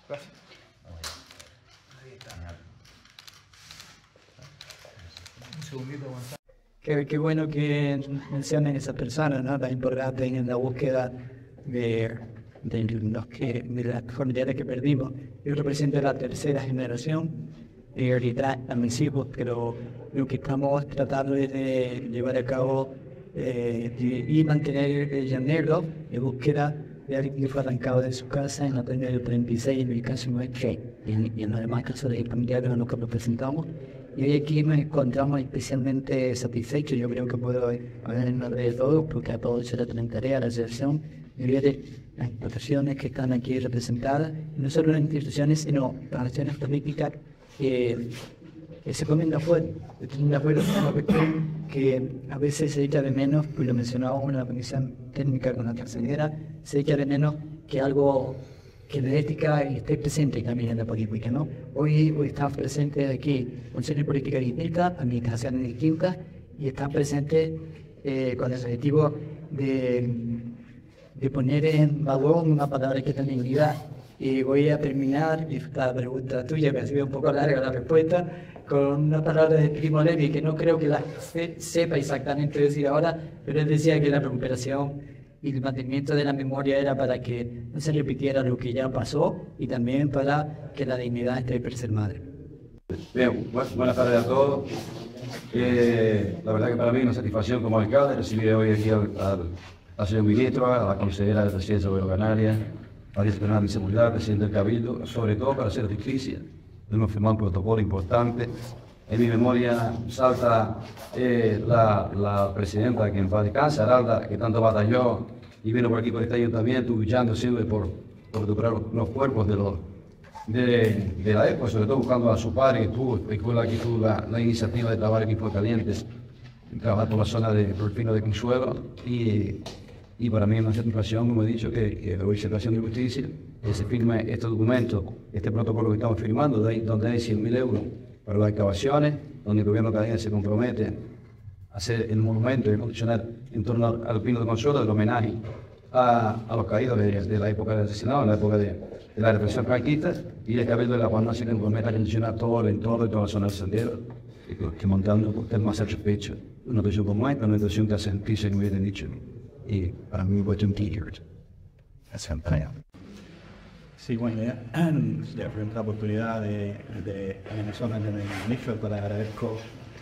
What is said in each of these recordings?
Gracias. Un segundito, Gonzalo. Qué bueno que mencionen esa persona, ¿no? Tan importante en la búsqueda de las familiares que perdimos. Yo represento la tercera generación y ahorita a mis hijos, pero lo que estamos tratando es de llevar a cabo y mantener el llanero de búsqueda de alguien que fue arrancado de su casa en la año del 36, en el caso nuestro y en los demás casos de familiares a los que representamos. Y hoy aquí nos encontramos especialmente satisfechos. Yo creo que puedo hablar en nombre de todos, porque a todos se les tarea la asociación de las instituciones que están aquí representadas, no solo las instituciones, sino las acciones políticas que se ponen de afuera. De afuera es una cuestión que a veces se echa de menos, pues lo mencionábamos en la comisión técnica con la tercera, se echa de menos que algo que la ética esté presente también en la política, ¿no? Hoy están presentes aquí Consejo de Política Distinta, administraciones distintas, y están presentes con el objetivo de poner en valor una palabra que es la dignidad. Y voy a terminar esta pregunta tuya, que ha sido un poco larga la respuesta, con una palabra de Primo Levi, que no creo que la sepa exactamente decir ahora, pero él decía que la recuperación y el mantenimiento de la memoria era para que no se repitiera lo que ya pasó y también para que la dignidad esté preservada. Bien, buenas tardes a todos. La verdad que para mí es una satisfacción como alcalde recibir hoy aquí al señor ministro, a la consejera de Presidencia de Gobierno Canaria, al director de Seguridad, presidente del Cabildo, sobre todo para hacer justicia. Hemos firmado un protocolo importante. En mi memoria salta la presidenta que en paz descanse, Aralda, que tanto batalló y vino por aquí por este ayuntamiento luchando siempre por recuperar los cuerpos de la época, sobre todo buscando a su padre, que fue la que tuvo la iniciativa de trabajar aquí por Calientes, trabajar por la zona de Pino de Consuelo. Y para mí es una satisfacción, como he dicho, que hoy se está haciendo justicia, que se firme este documento, este protocolo que estamos firmando, donde hay 100.000 euros para las excavaciones, donde el gobierno canadiense se compromete a hacer el monumento y funcionar en torno al Pino de Consuelo, del homenaje a los caídos de la época del asesinado, en la época de la represión franquista, y el Cabildo de la Juana se compromete a condicionar todo el entorno y toda la zona del sendero, que montando usted más satisfecho. Una presión como esta, una presión que hace sentirse, como bien dicho, y para mí fue un tío. Sí, bueno, ya frente a la oportunidad de Venezuela de ministro para agradezco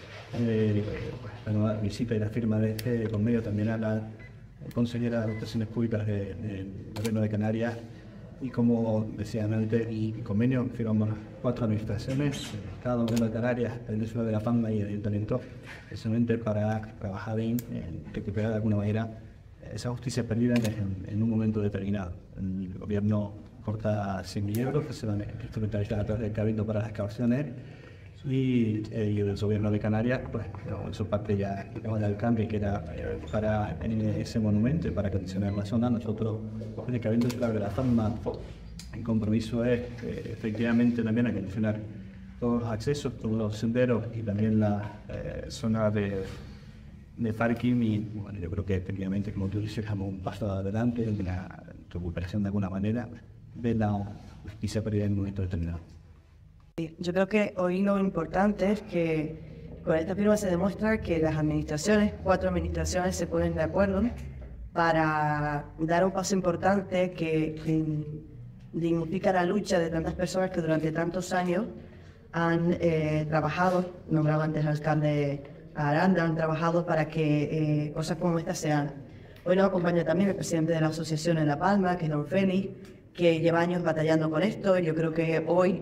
la visita y la firma de este convenio también a la consejera de Relaciones Públicas del Gobierno de Canarias, y como decían antes, el convenio firmamos 4 administraciones, el Estado, Gobierno de Canarias, el Instituto de la Palma y el Ayuntamiento, precisamente para trabajar en recuperar de alguna manera esa justicia perdida en un momento determinado. El gobierno corta 100.000 euros que se van a instrumentalizar a través del Cabildo para las excavaciones, y el gobierno de Canarias, pues, su parte ya del cambio, que era para en ese monumento, para condicionar la zona. Nosotros, en el Cabildo de la Palma, el compromiso es efectivamente también acondicionar todos los accesos, todos los senderos y también la zona de parking, y bueno, yo creo que efectivamente, como tú dices, damos un paso adelante en la recuperación de alguna manera de la justicia perdida en un momento determinado. Yo creo que hoy lo importante es que con esta firma se demuestra que las administraciones, 4 administraciones, se ponen de acuerdo para dar un paso importante que dignifica la lucha de tantas personas que durante tantos años han trabajado, nombraba antes al alcalde Aranda, han trabajado para que cosas como estas se hagan. Hoy nos acompaña también el presidente de la asociación en La Palma, que es don Félix, que lleva años batallando con esto. Yo creo que hoy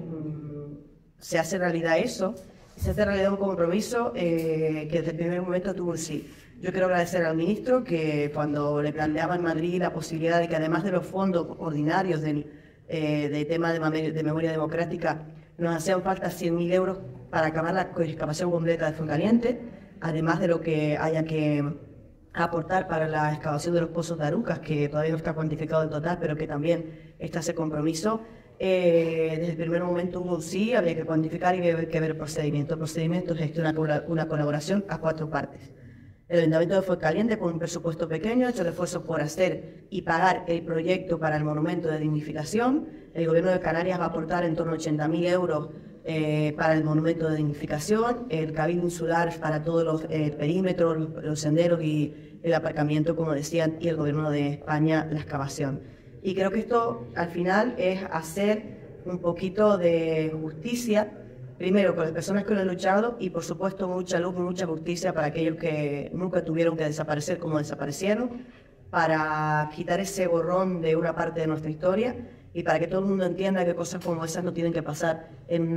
se hace realidad eso, se hace realidad un compromiso que desde el primer momento tuvo el sí. Yo quiero agradecer al ministro que cuando le planteaba en Madrid la posibilidad de que además de los fondos ordinarios del tema de memoria democrática, nos hacían falta 100.000 euros para acabar la excavación completa de Fuencaliente, además de lo que haya que aportar para la excavación de los pozos de Arucas, que todavía no está cuantificado el total, pero que también está ese compromiso. Desde el primer momento hubo sí, había que cuantificar y había que ver el procedimiento. El procedimiento es una colaboración a 4 partes. El Ayuntamiento de Fuencaliente, con un presupuesto pequeño, ha hecho el esfuerzo por hacer y pagar el proyecto para el monumento de dignificación. El Gobierno de Canarias va a aportar en torno a 80.000 euros para el monumento de dignificación, el Cabildo Insular para todos los perímetros, los senderos y el aparcamiento, como decían, y el Gobierno de España la excavación. Y creo que esto, al final, es hacer un poquito de justicia, primero con las personas que lo han luchado y, por supuesto, mucha luz y mucha justicia para aquellos que nunca tuvieron que desaparecer como desaparecieron, para quitar ese borrón de una parte de nuestra historia y para que todo el mundo entienda que cosas como esas no tienen que pasar en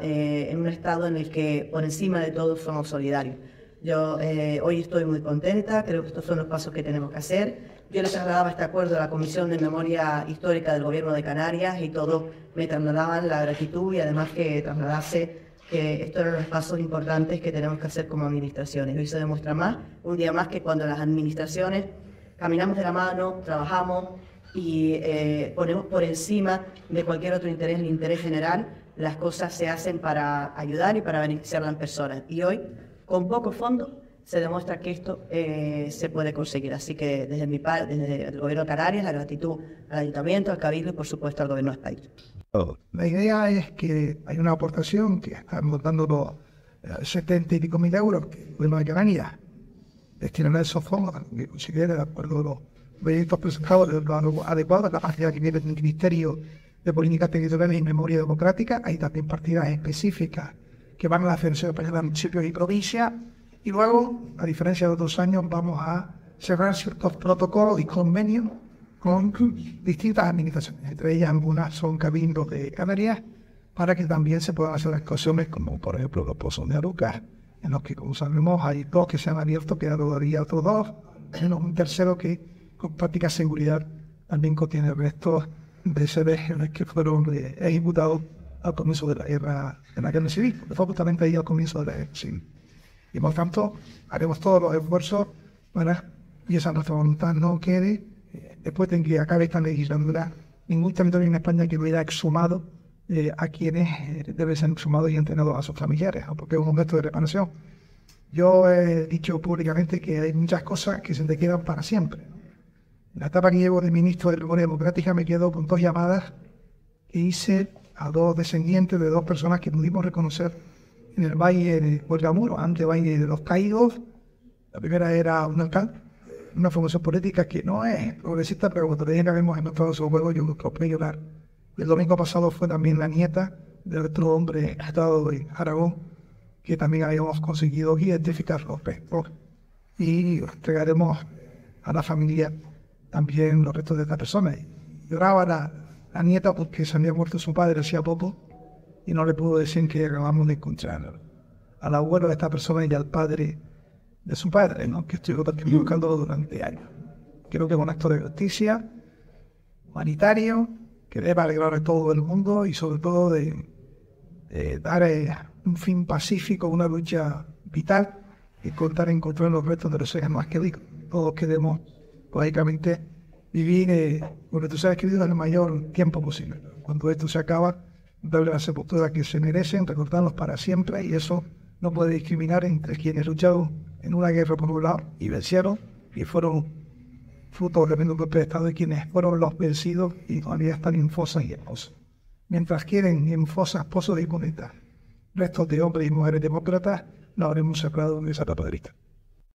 un estado en el que, por encima de todo, somos solidarios. Yo hoy estoy muy contenta, creo que estos son los pasos que tenemos que hacer. Yo le trasladaba este acuerdo a la Comisión de Memoria Histórica del Gobierno de Canarias y todos me trasladaban la gratitud y además que trasladase que estos eran los pasos importantes que tenemos que hacer como administraciones. Hoy se demuestra más, un día más, que cuando las administraciones caminamos de la mano, trabajamos y ponemos por encima de cualquier otro interés el interés general, las cosas se hacen para ayudar y para beneficiar a las personas. Y hoy, con poco fondo, se demuestra que esto se puede conseguir. Así que desde mi parte, desde el Gobierno de Canarias, la gratitud al Ayuntamiento, al Cabildo y por supuesto al Gobierno de España. La idea es que hay una aportación que estamos dando los 70 y pico mil euros que el Gobierno de Canarias destinará a esos fondos que considere, de acuerdo a los proyectos presentados, lo adecuado a la partida que viene del Ministerio de Políticas Territoriales y Memoria Democrática. Hay también partidas específicas que van a la Federación Española de Municipios y Provincias. Y luego, a diferencia de otros años, vamos a cerrar ciertos protocolos y convenios con distintas administraciones. Entre ellas, algunas son cabildos de Canarias, para que también se puedan hacer excavaciones, como por ejemplo los pozos de Arucas, en los que, como sabemos, hay dos que se han abierto, quedan todavía otros dos, menos un tercero que, con práctica seguridad, también contiene restos de seres que fueron ejecutados al comienzo de la guerra civil, porque fue justamente ahí al comienzo de la guerra civil. Y por tanto, haremos todos los esfuerzos para que esa nuestra voluntad no quede después de que acabe esta legislatura. Ningún territorio en España que hubiera exhumado a quienes deben ser exhumados y entrenados a sus familiares, ¿no? Porque es un gesto de reparación. Yo he dicho públicamente que hay muchas cosas que se te quedan para siempre. En la etapa que llevo de ministro de Memoria Democrática me quedo con 2 llamadas que hice a 2 descendientes de 2 personas que pudimos reconocer en el Valle de Huelgamuro, antes Valle de los Caídos. La primera era un alcalde, una formación política que no es progresista, pero cuando le habíamos encontrado su juego, yo lo pude llorar. El domingo pasado fue también la nieta de otro hombre estado de Aragón, que también habíamos conseguido identificar los restos. Y entregaremos a la familia también los restos de esta persona. Lloraba la nieta porque se había muerto su padre hacía poco, y no le pudo decir que acabamos de encontrar al abuelo de esta persona y al padre de su padre, ¿no? Que estoy buscando durante años. Creo que es un acto de justicia humanitario que debe alegrar a todo el mundo y sobre todo de dar un fin pacífico, una lucha vital y contar en encontrar los restos de los seres más queridos. Todos queremos, lógicamente, vivir con nuestros seres queridos el mayor tiempo posible. Cuando esto se acaba, darle la sepultura que se merecen, recordarlos para siempre, y eso no puede discriminar entre quienes lucharon en una guerra por un lado y vencieron y fueron fruto del golpe de Estado, y quienes fueron los vencidos y todavía están en fosas y en pozos. Mientras quieren en fosas, pozos de impunidad restos de hombres y mujeres demócratas, no habremos cerrado esa tapadrita.